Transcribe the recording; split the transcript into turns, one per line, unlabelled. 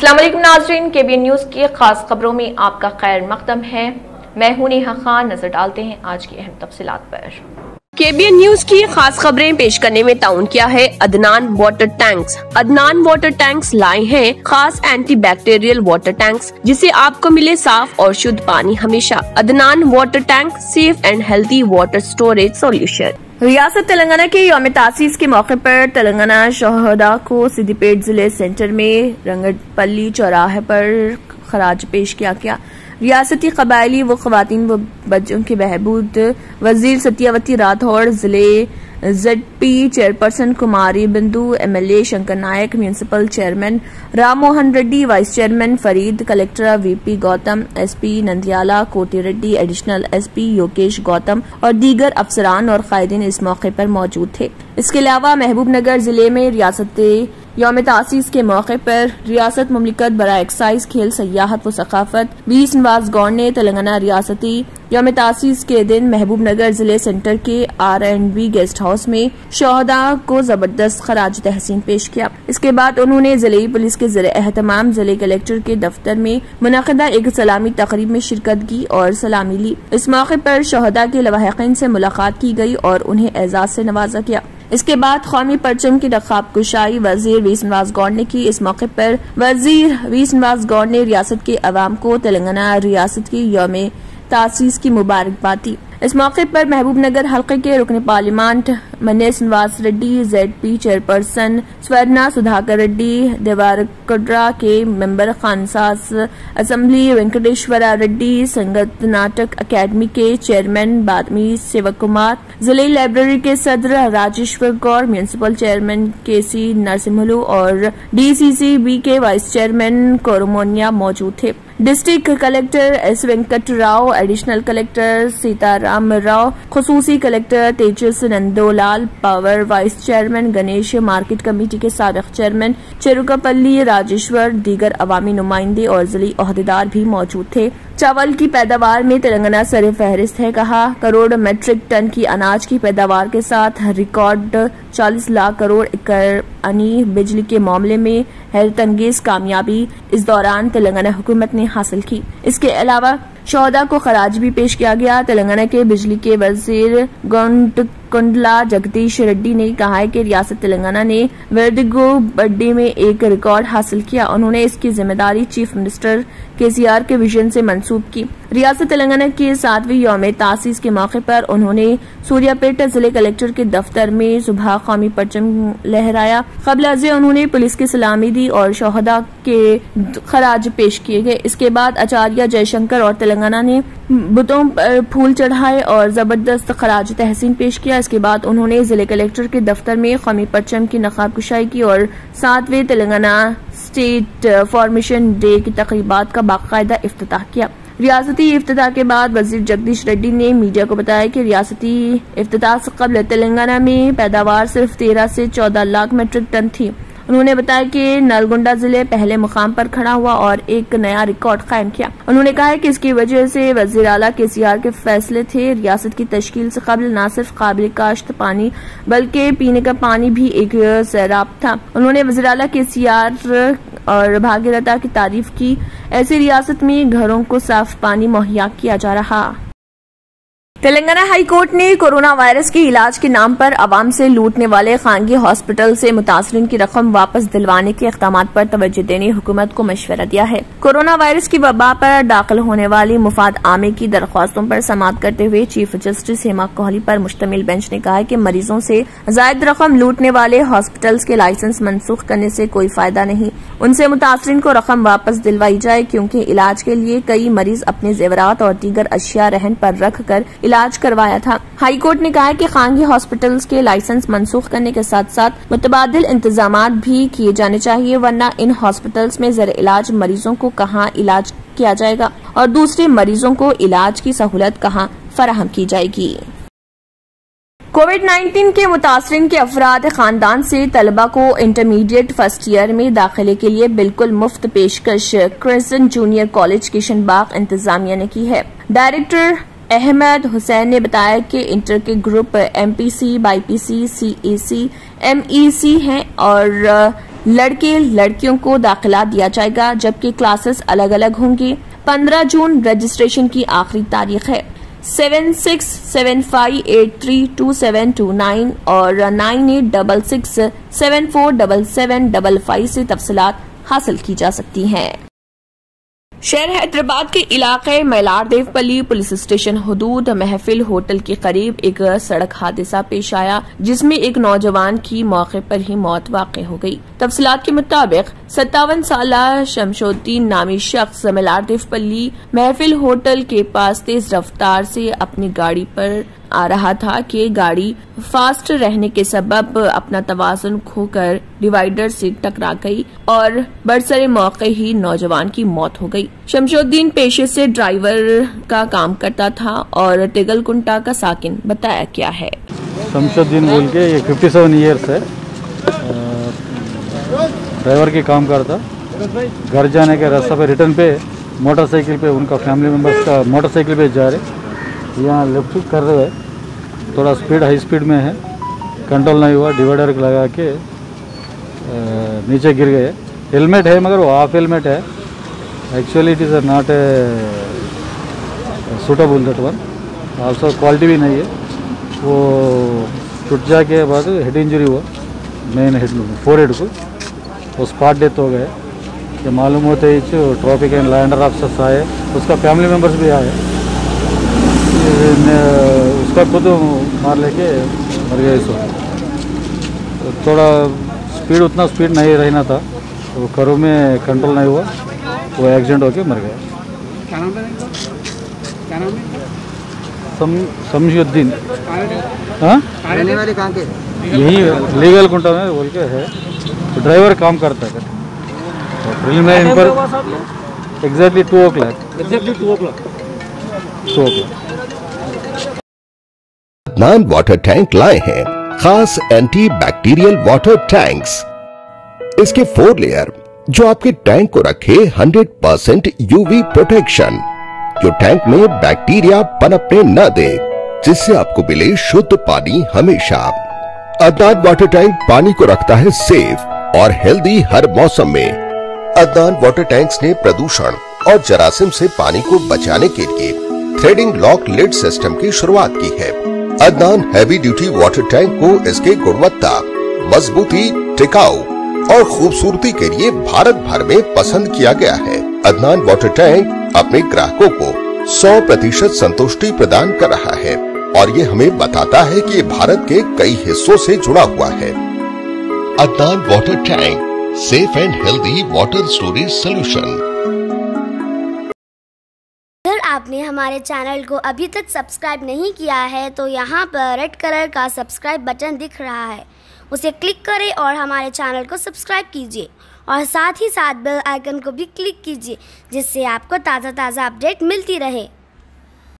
अस्सलाम वालेकुम नाज़रीन, केबीएन न्यूज़ की खास खबरों में आपका खैर मकदम है। मैं हूं नेहा खान। नजर डालते हैं आज की अहम तफसीलात पर।
केबीएन न्यूज की खास खबरें पेश करने में ताउन किया है Adnan water tanks. Adnan water tanks लाए हैं खास एंटी बैक्टीरियल वाटर टैंक्स, जिससे आपको मिले साफ और शुद्ध पानी हमेशा। Adnan water tank, safe and healthy water storage solution. रियासत तेलंगाना के यौम तासीस के मौके पर तेलंगाना शहदा को सिद्दीपेट जिले सेंटर में रंगपल्ली चौराहे पर खराज पेश किया गया। रियासती कबायली व खवातीन व बच्चों के बहबूद वजीर सत्यावती राठौड़, जिले ZP chairperson Kumari Bindu, MLA Shankar Nayak, municipal chairman Ram Mohan Reddy, vice chairman Farid, collector VP Gautam, SP Nandyala, Koti Reddy, additional SP Yogesh Gautam और दीगर अफसरान और कायदीन इस मौके पर मौजूद थे। इसके अलावा महबूबनगर जिले में रियासत यौम तासीस के मौके पर रियासत मुमलिकत बराए एक्साइज, खेल, सयाहत व सकाफत 20 नवाज गौर ने तेलंगाना रियासती यौम तासीस के दिन महबूबनगर जिले सेंटर के R&B गेस्ट हाउस में शहदा को जबरदस्त खराज तहसीन पेश किया। इसके बाद उन्होंने जिले पुलिस के ज़ेरे एहतमाम जिले कलेक्टर के दफ्तर में मुनक़दा एक सलामी तकरीब में शिरकत की और सलामी ली। इस मौके पर शहदा के लवाहिकीन से मुलाकात की गई और उन्हें एजाज से नवाजा गया। इसके बाद कौमी परचम की नकाब कुशाई वजीर वीस नवाज गौर ने की। इस मौके पर वजीर वीस नवाज गौर ने रियासत के अवाम को तेलंगाना रियासत की यौम तासीस की मुबारकबाद दी। इस मौके पर महबूबनगर हल्के के रुकन parliament Manesh Niwas Reddy, ZP chairperson Swarna Sudhakar Reddy, Devarakadra के मेंबर खानसास असेंबली वेंकटेश्वरा रेड्डी, संगत नाटक अकेडमी के चेयरमैन बादमी सेवक कुमार, जिले लाइब्रेरी के सदर Rajeshwar Gaur, municipal chairman KC Narasimhulu और DCCB के वाइस चेयरमैन कोरमोनिया मौजूद थे। District collector S Venkat Rao, additional collector Sitaram Rao, खुसूसी collector Tejas Nandlal, power vice chairman Ganesh, market committee के साबिक चेयरमैन चेरुकापल्ली राजेश्वर, दीगर अवामी नुमाइंदे और जिली ओहदेदार भी मौजूद थे। चावल की पैदावार में तेलंगाना सर फहरिस्त है। कहा, करोड़ मेट्रिक टन की अनाज की पैदावार के साथ रिकॉर्ड 40 लाख करोड़ एकड़ अनी बिजली के मामले में हैरतअंगेज कामयाबी इस दौरान तेलंगाना हुकूमत ने हासिल की। इसके अलावा शहदा को खराज भी पेश किया गया। तेलंगाना के बिजली के वजीर कुंडला जगदीश रेड्डी ने कहा है कि रियासत तेलंगाना ने वर्डिगो बर्थडे में एक रिकॉर्ड हासिल किया। उन्होंने इसकी जिम्मेदारी चीफ मिनिस्टर KCR के विजन से मंसूब की। रियासत तेलंगाना के 7वीं यौम तासीस के मौके पर उन्होंने सूर्यापेट जिले कलेक्टर के दफ्तर में सुबह कौमी परचम लहराया। कबल अज़े उन्होंने पुलिस की सलामी दी और शहदा के खराज पेश किए गए। इसके बाद आचार्य जयशंकर और तेलंगाना ने बुतों पर फूल चढ़ाए और जबरदस्त खराज तहसीन पेश किया। इसके बाद उन्होंने जिले कलेक्टर के दफ्तर में कौमी परचम की नकाब कुशाई की और 7वें तेलंगाना स्टेट फॉर्मेशन डे की तकरीबात का बाकायदा इफ्तिताह किया। रियासती इफ्तिताह के बाद वजीर जगदीश रेड्डी ने मीडिया को बताया कि रियासती इफ्तिताह से कबल तेलंगाना में पैदावार सिर्फ 13 से 14 लाख मेट्रिक टन थी। उन्होंने बताया कि नलगोंडा जिले पहले मुकाम पर खड़ा हुआ और एक नया रिकॉर्ड कायम किया। उन्होंने कहा है कि इसकी वजह से वजीर आला KCR के फैसले थे। रियासत की तश्कील से कबल न सिर्फ काबिल काश्त पानी बल्कि पीने का पानी भी एक सैराब था। उन्होंने वजीर आला KCR और भागीरथता की तारीफ की। ऐसी रियासत में घरों को साफ पानी मुहैया किया जा रहा। तेलंगाना हाई कोर्ट ने कोरोना वायरस के इलाज के नाम पर आवाम से लूटने वाले खानगी हॉस्पिटल से मुतासरीन की रकम वापस दिलवाने के इक़दामात पर तवज्जो देने हुकूमत को मशवरा दिया है। कोरोना वायरस की वबा पर दाखिल होने वाली मुफाद आमे की दरख्वास्तों पर समाअत करते हुए चीफ जस्टिस हेमा कोहली पर मुश्तमिल बेंच ने कहा है कि मरीजों से जायद रकम लूटने वाले हॉस्पिटल्स के लाइसेंस मनसूख करने से कोई फायदा नहीं। उनसे मुतासरीन को रकम वापस दिलवाई जाए, क्योंकि इलाज के लिए कई मरीज अपने जेवरात और दीगर अशिया रहन पर रख कर इलाज करवाया था। हाई कोर्ट ने कहा है कि खानगी हॉस्पिटल्स के लाइसेंस मनसूख करने के साथ साथ मुतबादिल इंतजामात भी किए जाने चाहिए, वरना इन हॉस्पिटल्स में ज़र इलाज मरीजों को कहाँ इलाज किया जाएगा और दूसरे मरीजों को इलाज की सहूलत कहाँ फराहम की जाएगी। कोविड-19 के मुतासरीन के अफराद खानदान से तलबा को इंटरमीडिएट फर्स्ट ईयर में दाखिले के लिए बिल्कुल मुफ्त पेशकश क्रिसेंट जूनियर कॉलेज किशनबाग इंतजामिया ने की है। डायरेक्टर अहमद हुसैन ने बताया कि इंटर के group MPC, BIPC, CAC, MEC हैं और लड़के लड़कियों को दाखिला दिया जाएगा, जबकि क्लासेस अलग अलग होंगे। 15 जून रजिस्ट्रेशन की आखिरी तारीख है। 7675832729 और 9866747755 से तफसीलात हासिल की जा सकती हैं। शहर हैदराबाद के इलाके मैलारदेवपल्ली पुलिस स्टेशन हुदूद महफिल होटल के करीब एक सड़क हादसा पेश आया, जिसमें एक नौजवान की मौके पर ही मौत वाक़ हो गई। तफसीलात के मुताबिक 57 साल शमशुद्दीन नामी शख्स मैलारदेवपल्ली महफिल होटल के पास तेज रफ्तार से अपनी गाड़ी पर आ रहा था कि गाड़ी फास्ट रहने के सबब अपना तवाज़ुन खोकर डिवाइडर से टकरा गई और बरसरे मौके ही नौजवान की मौत हो गई। शमशुद्दीन पेशे से ड्राइवर का काम करता था और तेगलकुंटा का साकिन बताया क्या है।
शमशुद्दीन बोल के ये 57 ईयर्स है, ड्राइवर की काम करता। घर जाने के रास्ते पे रिटर्न पे मोटरसाइकिल पे उनका फैमिली मेम्बर्स का मोटरसाइकिल पे जा रहे, यहाँ लेफ्ट कर रहे हैं, थोड़ा स्पीड हाई स्पीड में है, कंट्रोल नहीं हुआ, डिवाइडर लगा के नीचे गिर गए। हेलमेट है मगर वो हाफ हेलमेट है, actually it is not a suitable that one, also quality भी नहीं है। वो टूट जाके बाद हेड इंजरी हुआ, मेन हेड फोरहेड को, वो स्पॉट डेथ हो गए। ये मालूम होते ही ट्रैफिक एंड लैंडर ऑफिसर्स आए, उसका फैमिली मेम्बर्स भी आए, उसका खुद मार लेके मर गया। इसको थोड़ा स्पीड, उतना स्पीड नहीं रहना था, वो करो में कंट्रोल नहीं हुआ, वो एक्सीडेंट होके मर गया। शमशुद्दीन, हाँ
रहने वाले कहाँ के?
यही लीगल कुंटा में बोल के है, तो ड्राइवर काम करता है। इन पर exactly 2 o'clock।
Adnan water tank लाए हैं खास एंटी बैक्टीरियल वाटर टैंक्स। इसके 4 लेयर जो आपके टैंक को रखे 100% यूवी प्रोटेक्शन, जो टैंक में बैक्टीरिया पनपने न दे, जिससे आपको मिले शुद्ध पानी हमेशा। अदनान वाटर टैंक पानी को रखता है सेफ और हेल्दी हर मौसम में। अदनान वाटर टैंक्स ने प्रदूषण और जरासीम से पानी को बचाने के लिए थ्रेडिंग लॉक लिड सिस्टम की शुरुआत की है। Adnan heavy duty water tank को इसके गुणवत्ता, मजबूती, टिकाऊ और खूबसूरती के लिए भारत भर में पसंद किया गया है। अदनान वाटर टैंक अपने ग्राहकों को 100% संतुष्टि प्रदान कर रहा है और ये हमें बताता है कि ये भारत के कई हिस्सों से जुड़ा हुआ है। Adnan water tank, safe and healthy water storage solution.
अगर आपने हमारे चैनल को अभी तक सब्सक्राइब नहीं किया है तो यहाँ पर रेड कलर का सब्सक्राइब बटन दिख रहा है, उसे क्लिक करें और हमारे चैनल को सब्सक्राइब कीजिए और साथ ही साथ बेल आइकन को भी क्लिक कीजिए, जिससे आपको ताज़ा अपडेट मिलती रहे।